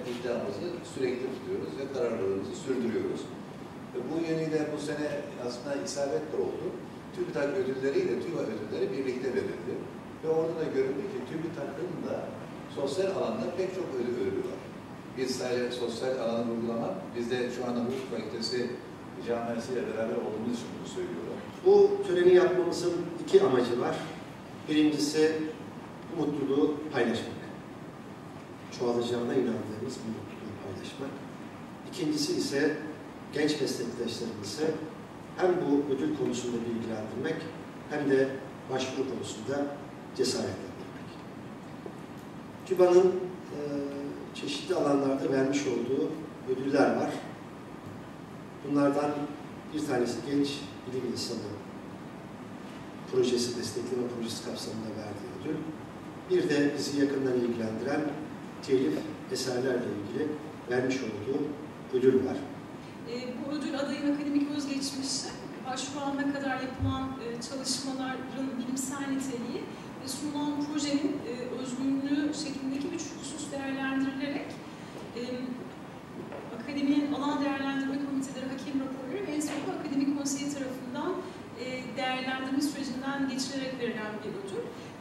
iddiamızı sürekli tutuyoruz ve kararlarımızı sürdürüyoruz. Bu yönüyle bu sene aslında isabetli oldu. TÜBİTAK ödülleri ile TÜBA ödülleri birlikte verildi. Ve orada da görüldü ki TÜBİTAK'ın da sosyal alanda pek çok ödülü var. Biz sadece sosyal alanı uygulamak, biz de şu anda hukuk fakültesi camiasıyla beraber olduğumuz için bunu söylüyorum. Bu töreni yapmamızın iki amacı var. Birincisi bu mutluluğu paylaşmak. Çoğalacağına inandığımız bu mutluluğu paylaşmak. İkincisi ise genç meslektaşlarımızı hem bu ödül konusunda bilgilendirmek hem de başvuru konusunda cesaretlendirmek. TÜBA'nın çeşitli alanlarda vermiş olduğu ödüller var. Bunlardan bir tanesi genç bilim insanı projesi, destekleme projesi kapsamında verdiği ödül. Bir de bizi yakından ilgilendiren telif eserlerle ilgili vermiş olduğu ödül var. Bu ödül adayın akademik özgeçmişi, başvuru ana kadar yapılan çalışmaların bilimsel niteliği ve sunulan projenin özgünlüğü şeklindeki üç husus değerlendirilerek akademinin alan değerlendirme komiteleri, hakem raporları ve en sonunda akademik konseyi tarafından değerlendirme sürecinden geçirerek verilen bir ödül.